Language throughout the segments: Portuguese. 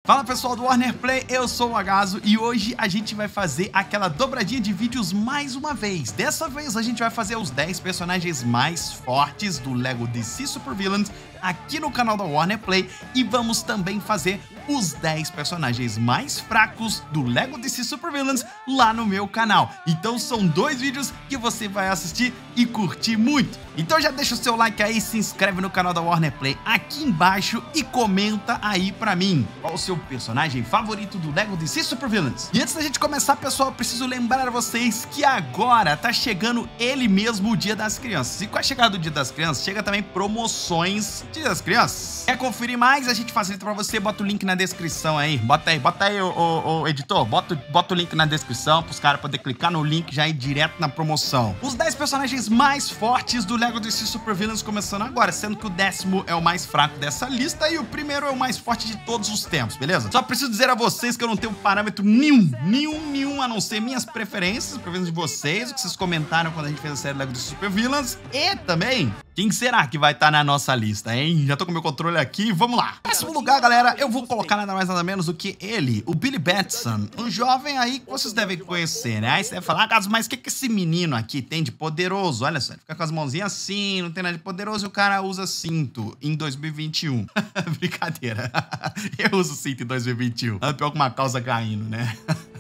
Fala pessoal do Warner Play, eu sou o Agazo e hoje a gente vai fazer aquela dobradinha de vídeos mais uma vez. Dessa vez a gente vai fazer os 10 personagens mais fortes do LEGO DC Super Villains aqui no canal da Warner Play e vamos também fazer os 10 personagens mais fracos do LEGO DC Super Villains lá no meu canal. Então são dois vídeos que você vai assistir e curtir muito. Então já deixa o seu like aí, se inscreve no canal da Warner Play aqui embaixo e comenta aí pra mim qual o seu personagem favorito do LEGO DC Super Villains. E antes da gente começar, pessoal, eu preciso lembrar a vocês que agora tá chegando ele mesmo, o Dia das Crianças. E com a chegada do Dia das Crianças, chega também promoções Dia das Crianças. Quer conferir mais? A gente facilita pra você, bota o link na descrição aí. Bota aí, o editor, bota o link na descrição pros caras poderem clicar no link já ir direto na promoção. Os 10 personagens mais fortes do LEGO DC Super Villains começando agora, sendo que o 10º é o mais fraco dessa lista e o primeiro é o mais forte de todos os tempos, beleza? Só preciso dizer a vocês que eu não tenho parâmetro nenhum, a não ser minhas preferências de vocês, o que vocês comentaram quando a gente fez a série LEGO DC Super Villains, e também quem será que vai estar na nossa lista, hein? Já tô com meu controle aqui, vamos lá. Em décimo lugar, galera, eu vou colocar nada mais nada menos do que ele, o Billy Batson, um jovem aí que vocês devem conhecer, né? Aí você deve falar, Gato, mas o que esse menino aqui tem de poderoso? Olha só, ele fica com as mãozinhas assim, não tem nada de poderoso e o cara usa cinto em 2021. Brincadeira. Eu uso cinto em 2021. É pior que uma calça caindo, né?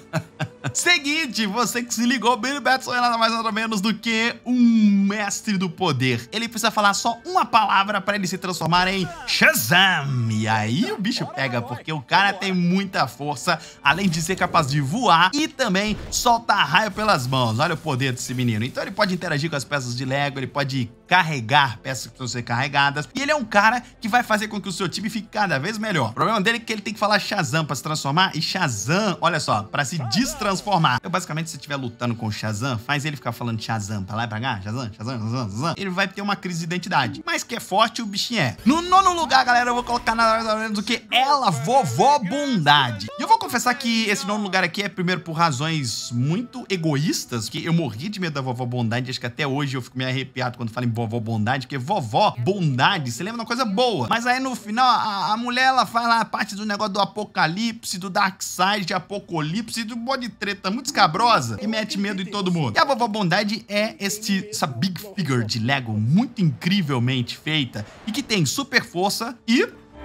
Seguinte, você que se ligou, Billy Batson é nada mais nada menos do que um mestre do poder. Ele precisa falar só uma palavra para ele se transformar em Shazam. E aí o bicho pega, porque o cara tem muita força, além de ser capaz de voar e também soltar raio pelas mãos. Olha o poder desse menino. Então ele pode interagir com as peças de LEGO, ele pode carregar peças que precisam ser carregadas. E ele é um cara que vai fazer com que o seu time fique cada vez melhor. O problema dele é que ele tem que falar Shazam para se transformar. E Shazam, olha só, para se destransformar. Então, basicamente, se você estiver lutando com o Shazam, faz ele ficar falando Shazam pra lá e pra cá. Shazam. Ele vai ter uma crise de identidade. Mas que é forte, o bichinho é. No nono lugar, galera, eu vou colocar nada menos do que ela, Vovó Bondade. E eu vou confessar que esse nono lugar aqui é primeiro por razões muito egoístas, que eu morri de medo da Vovó Bondade. Acho que até hoje eu fico meio arrepiado quando falo em Vovó Bondade, porque Vovó Bondade, você lembra de uma coisa boa. Mas aí no final, a mulher, ela faz lá parte do negócio do apocalipse, do Darkseid, apocalipse, do monte de treta muito escabrosa e mete medo em todo mundo. E a Vovó Bondade é essa big figure de LEGO muito incrivelmente feita e que tem super força e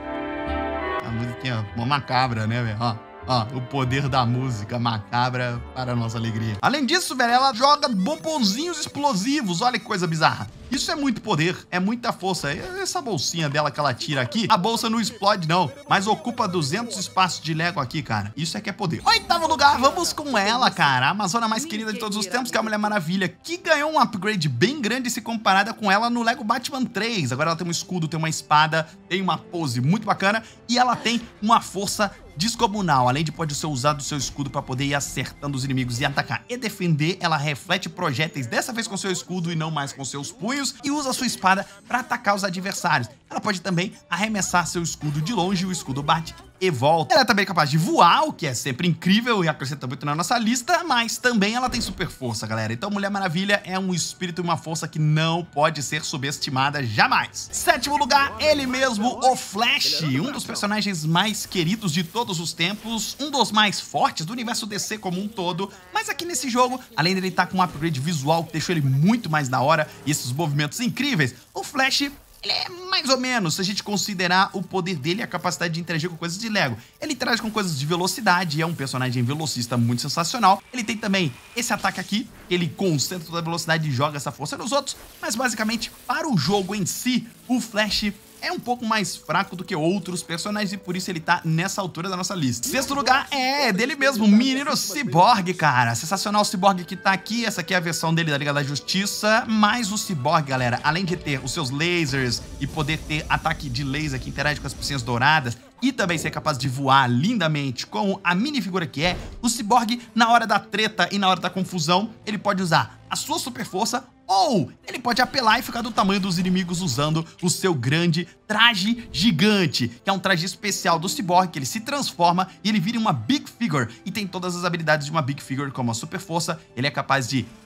a musiquinha, uma macabra, né, velho? Ó, o poder da música macabra para a nossa alegria. Além disso, velho, ela joga bombonzinhos explosivos. Olha que coisa bizarra. Isso é muito poder, é muita força. Essa bolsinha dela que ela tira aqui, a bolsa não explode não, mas ocupa 200 espaços de LEGO aqui, cara. Isso é que é poder. Oitavo lugar, vamos com ela, cara. A Amazona mais querida de todos os tempos, que é a Mulher Maravilha, que ganhou um upgrade bem grande se comparada com ela no LEGO Batman 3. Agora ela tem um escudo, tem uma espada, tem uma pose muito bacana e ela tem uma força descomunal, além de pode ser usado o seu escudo para poder ir acertando os inimigos e atacar e defender. Ela reflete projéteis, dessa vez com seu escudo e não mais com seus punhos, e usa sua espada para atacar os adversários. Ela pode também arremessar seu escudo de longe, o escudo bate e volta. Ela é também capaz de voar, o que é sempre incrível e acrescenta muito na nossa lista, mas também ela tem super força, galera. Então Mulher Maravilha é um espírito e uma força que não pode ser subestimada jamais. Sétimo lugar, ele mesmo, o Flash, um dos personagens mais queridos de todos os tempos, um dos mais fortes do universo DC como um todo, mas aqui nesse jogo, além dele estar com um upgrade visual que deixou ele muito mais da hora e esses movimentos incríveis, o Flash, ele é mais ou menos, se a gente considerar o poder dele e a capacidade de interagir com coisas de LEGO. Ele interage com coisas de velocidade, é um personagem velocista muito sensacional. Ele tem também esse ataque aqui, ele concentra toda a velocidade e joga essa força nos outros. Mas basicamente, para o jogo em si, o Flash é um pouco mais fraco do que outros personagens e por isso ele tá nessa altura da nossa lista. Sexto lugar é dele mesmo, o menino Cyborg, cara. Sensacional o Cyborg que tá aqui. Essa aqui é a versão dele da Liga da Justiça. Mas o Cyborg, galera, além de ter os seus lasers e poder ter ataque de laser que interage com as piscinas douradas e também ser capaz de voar lindamente como a minifigura que é, o Cyborg, na hora da treta e na hora da confusão, ele pode usar a sua super força ou ele pode apelar e ficar do tamanho dos inimigos usando o seu grande traje gigante, que é um traje especial do Cyborg, que ele se transforma e ele vira uma Big Figure e tem todas as habilidades de uma Big Figure, como a super força. Ele é capaz de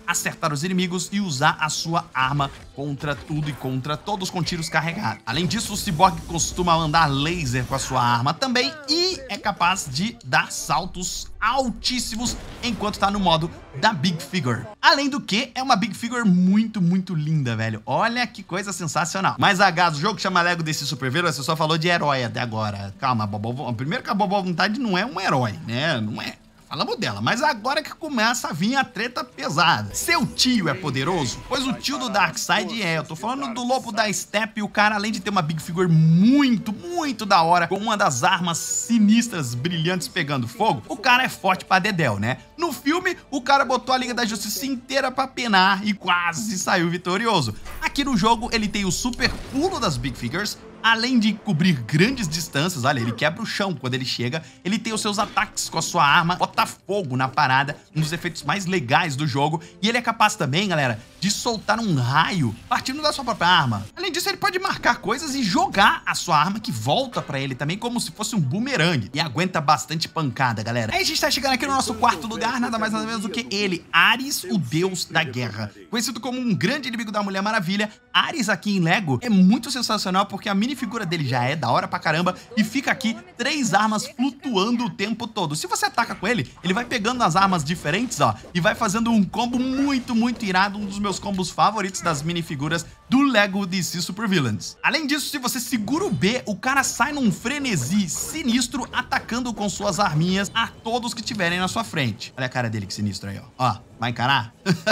acertar os inimigos e usar a sua arma contra tudo e contra todos com tiros carregados. Além disso, o Cyborg costuma mandar laser com a sua arma também e é capaz de dar saltos altíssimos enquanto tá no modo da Big Figure. Além do que, é uma Big Figure muito, muito linda, velho. Olha que coisa sensacional. Mas, o jogo chama Lego DC Super Villains, você só falou de herói até agora. Calma, primeiro que a Boba Vontade não é um herói, né? Não é. Falamos dela, mas agora que começa a vir a treta pesada. Seu tio é poderoso? Pois o tio do Darkseid é. Eu tô falando do Lobo da Steppe, o cara, além de ter uma Big Figure muito, muito da hora, com uma das armas sinistras, brilhantes, pegando fogo, o cara é forte pra dedéu, né? No filme, o cara botou a Liga da Justiça inteira pra penar e quase saiu vitorioso. Aqui no jogo, ele tem o super pulo das Big Figures, além de cobrir grandes distâncias. Olha, ele quebra o chão quando ele chega. Ele tem os seus ataques com a sua arma, bota fogo na parada, um dos efeitos mais legais do jogo. E ele é capaz também, galera, de soltar um raio partindo da sua própria arma. Além disso, ele pode marcar coisas e jogar a sua arma, que volta pra ele também como se fosse um bumerangue. E aguenta bastante pancada, galera. Aí a gente tá chegando aqui no nosso quarto lugar, nada mais nada menos do que ele, Ares, o deus da guerra. Conhecido como um grande inimigo da Mulher Maravilha, Ares aqui em Lego é muito sensacional porque a minifigura dele já é da hora pra caramba e fica aqui 3 armas flutuando o tempo todo. Se você ataca com ele, ele vai pegando as armas diferentes, ó, e vai fazendo um combo muito, muito irado, um dos meus combos favoritos das minifiguras do Lego DC Super Villains. Além disso, se você segura o B, o cara sai num frenesi sinistro, atacando com suas arminhas a todos que tiverem na sua frente. Olha a cara dele que sinistro aí, ó. Ó, vai encarar?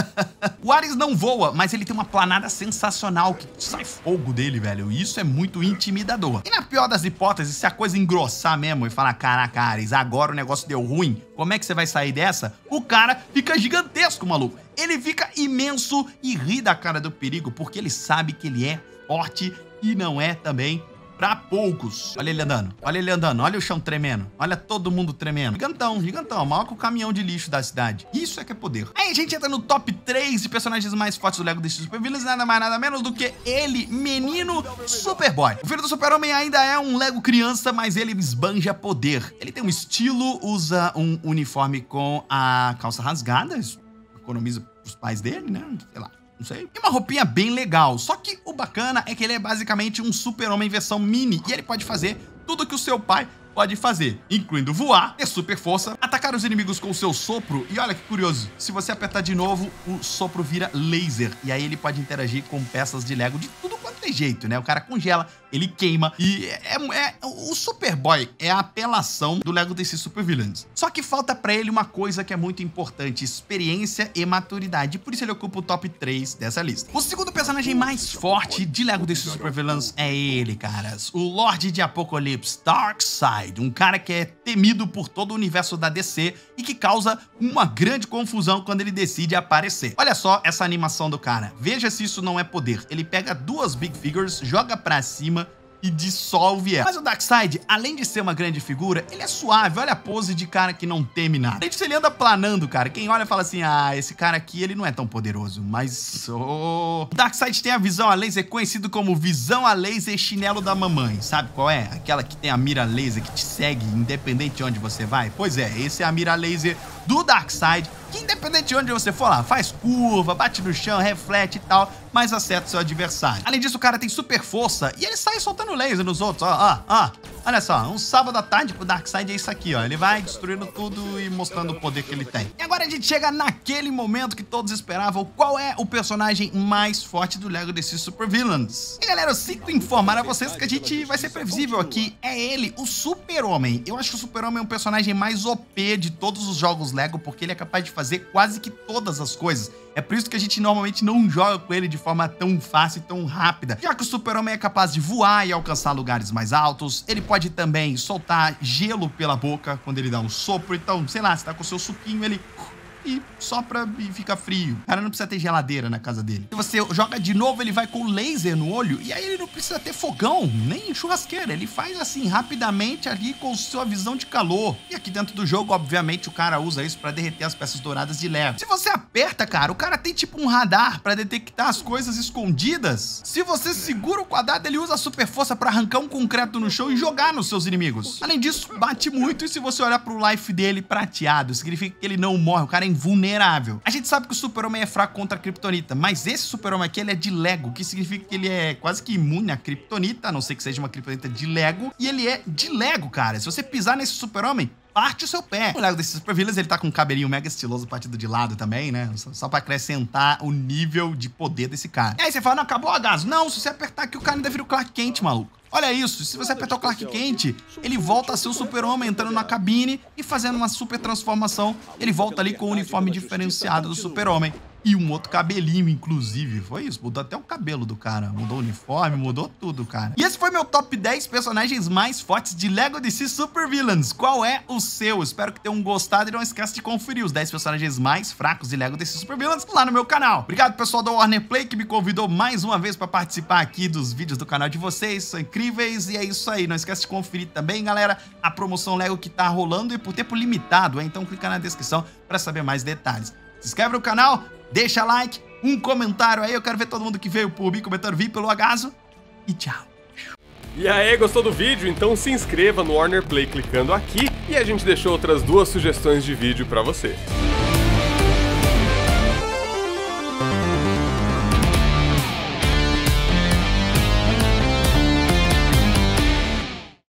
O Ares não voa, mas ele tem uma planada sensacional que sai fogo dele, velho. E isso é muito intimidador. E na pior das hipóteses, se a coisa engrossar mesmo e falar, caraca, Ares, agora o negócio deu ruim, como é que você vai sair dessa? O cara fica gigantesco, maluco. Ele fica imenso e ri da cara do perigo, porque ele sabe que ele é forte e não é também pra poucos. Olha ele andando, olha o chão tremendo, olha todo mundo tremendo. Gigantão, gigantão, maior que o caminhão de lixo da cidade. Isso é que é poder. Aí a gente entra no top 3 de personagens mais fortes do Lego DC Super Villains, nada mais nada menos do que ele, menino Superboy. O filho do Super-Homem ainda é um Lego criança, mas ele esbanja poder. Ele tem um estilo, usa um uniforme com a calça rasgada, economiza pros pais dele, né? Sei lá. Não sei. E uma roupinha bem legal. Só que o bacana é que ele é basicamente um super-homem versão mini. E ele pode fazer tudo que o seu pai pode fazer, incluindo voar, ter super força, atacar os inimigos com o seu sopro. E olha que curioso, se você apertar de novo, o sopro vira laser. E aí ele pode interagir com peças de Lego de tudo quanto é jeito, né? O cara congela, ele queima. E o Superboy é a apelação do Lego DC Super Villains. Só que falta pra ele uma coisa que é muito importante: experiência e maturidade. Por isso ele ocupa o top 3 dessa lista. O segundo personagem mais forte de Lego DC Super Villains é ele, caras. O Lorde de Apocalipse, Darkseid. Um cara que é temido por todo o universo da DC e que causa uma grande confusão quando ele decide aparecer. Olha só essa animação do cara. Veja se isso não é poder. Ele pega 2 Big Figures, joga pra cima e dissolve ela. Mas o Darkseid, além de ser uma grande figura, ele é suave. Olha a pose de cara que não teme nada. Além disso, ele anda planando, cara. Quem olha fala assim, ah, esse cara aqui, ele não é tão poderoso. Mas o Darkseid tem a visão a laser, conhecido como visão a laser chinelo da mamãe. Sabe qual é? Aquela que tem a mira laser que te segue independente de onde você vai. Pois é, esse é a mira laser do Darkseid, que independente de onde você for lá, faz curva, bate no chão, reflete e tal, mas acerta o seu adversário. Além disso, o cara tem super força e ele sai soltando laser nos outros, ó. Olha só, um sábado à tarde pro Darkseid é isso aqui, ó. Ele vai destruindo tudo e mostrando o poder que ele tem. E agora a gente chega naquele momento que todos esperavam. Qual é o personagem mais forte do Lego DC Super Villains? E galera, eu sinto informar a vocês que a gente vai ser previsível aqui. É ele, o Super-Homem. Eu acho que o Super-Homem é um personagem mais OP de todos os jogos Lego, porque ele é capaz de fazer quase que todas as coisas. É por isso que a gente normalmente não joga com ele de forma tão fácil e tão rápida. Já que o Super-Homem é capaz de voar e alcançar lugares mais altos, ele pode também soltar gelo pela boca quando ele dá um sopro. Então, sei lá, você tá com o seu suquinho, ele e sopra e fica frio. O cara não precisa ter geladeira na casa dele. Se você joga de novo, ele vai com laser no olho e aí ele não precisa ter fogão, nem churrasqueira. Ele faz assim, rapidamente ali com sua visão de calor. E aqui dentro do jogo, obviamente, o cara usa isso pra derreter as peças douradas de Lego. Se você aperta, cara, o cara tem tipo um radar pra detectar as coisas escondidas. Se você segura o quadrado, ele usa a super força pra arrancar um concreto no chão e jogar nos seus inimigos. Além disso, bate muito e se você olhar pro life dele prateado, significa que ele não morre. O cara é invulnerável. A gente sabe que o Super-Homem é fraco contra a Kryptonita, mas esse Super-Homem aqui, ele é de Lego, que significa que ele é quase que imune à Kryptonita, a não ser que seja uma Kryptonita de Lego, e ele é de Lego, cara. Se você pisar nesse Super-Homem, parte o seu pé. O Lego desses Super Villains, ele tá com um cabelinho mega estiloso partido de lado também, né? Só pra acrescentar o nível de poder desse cara. E aí você fala, não, acabou o agaso. Não, se você apertar aqui, o cara ainda vira o Clark Kent, maluco. Olha isso, se você apertar o Clark Kent, ele volta a ser o Super-Homem entrando na cabine e fazendo uma super transformação. Ele volta ali com o uniforme diferenciado do Super-Homem. E um outro cabelinho, inclusive. Foi isso, mudou até o cabelo do cara. Mudou o uniforme, mudou tudo, cara. E esse foi meu top 10 personagens mais fortes de Lego DC Super Villains. Qual é o seu? Espero que tenham gostado e não esqueça de conferir os 10 personagens mais fracos de Lego DC Super Villains lá no meu canal. Obrigado, pessoal da Warner Play, que me convidou mais uma vez para participar aqui dos vídeos do canal de vocês. São incríveis e é isso aí. Não esquece de conferir também, galera, a promoção Lego que tá rolando e por tempo limitado, hein? Então clica na descrição para saber mais detalhes. Se inscreve no canal, deixa like, um comentário aí, eu quero ver todo mundo que veio por mim comentando vir pelo agaso. E tchau. E aí, gostou do vídeo? Então se inscreva no Warner Play clicando aqui e a gente deixou outras 2 sugestões de vídeo pra você.